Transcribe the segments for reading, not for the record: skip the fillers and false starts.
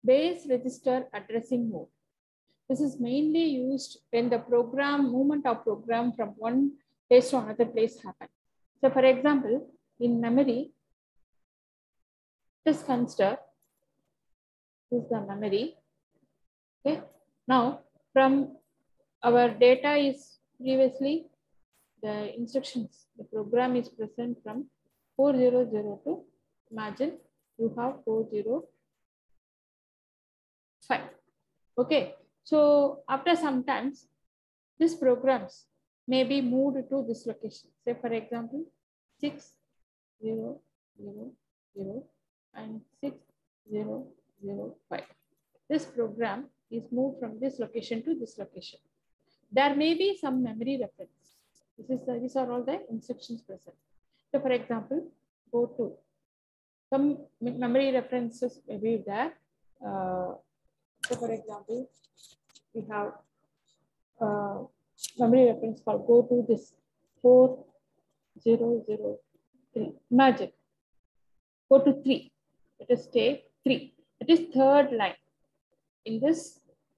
base register addressing mode. This is mainly used when the movement of program from one place to another place happen. So for example, in memory, this consider is the memory. Okay. Now from our data is previously the instructions, the program is present from 400 to imagine you have 405. Okay. So after some times, these programs may be moved to this location. Say for example, 6000 and 6005. This program is moved from this location to this location. There may be some memory reference. These are all the instructions present. So for example, go to some memory references may be there. So for example, we have memory reference called go to this 4003. Imagine go to 3. Let us take 3. It is third line in this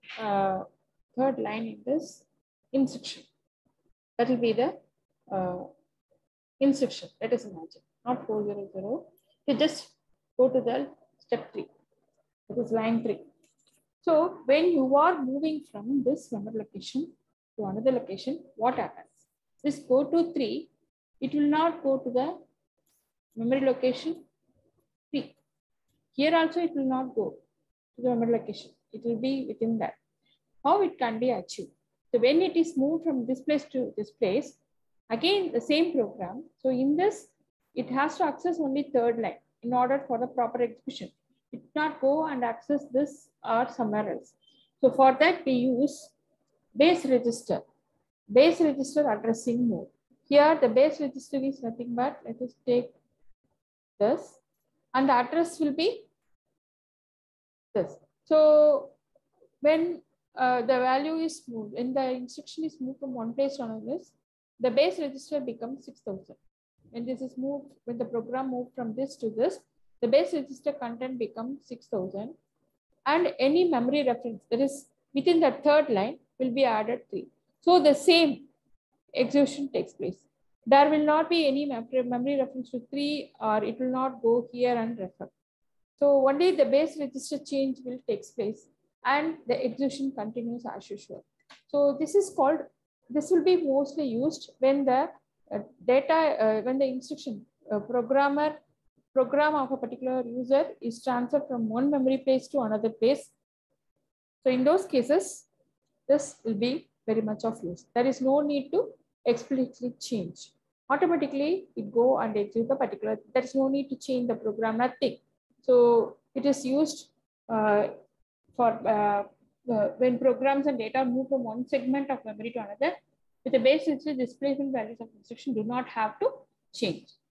instruction. That will be the instruction. Let us imagine not 400. You just go to the step 3. It is line 3. So when you are moving from this memory location to another location, what happens? This go to 3, it will not go to the memory location 3. Here also it will not go to the memory location. It will be within that. How it can be achieved? So when it is moved from this place to this place, again the same program. So in this, it has to access only third line in order for the proper execution. It did not go and access this or somewhere else. So for that we use base register addressing mode. Here the base register is nothing but, let us take this, and the address will be this. So when the value is moved, when the instruction is moved from one place to another, the base register becomes 6000. When this is moved, when the program moved from this to this, the base register content becomes 6000, and any memory reference that is within the third line will be added 3. So the same execution takes place. There will not be any memory reference to 3, or it will not go here and refer. So only the base register change will take place and the execution continues as usual. So this is called, this will be mostly used when the when the instruction program of a particular user is transferred from one memory place to another place. So in those cases, this will be very much of use. There is no need to explicitly change. Automatically it go and execute the particular, there is no need to change the program, nothing. So it is used for when programs and data move from one segment of memory to another. With the base register, displacement values of instruction do not have to change.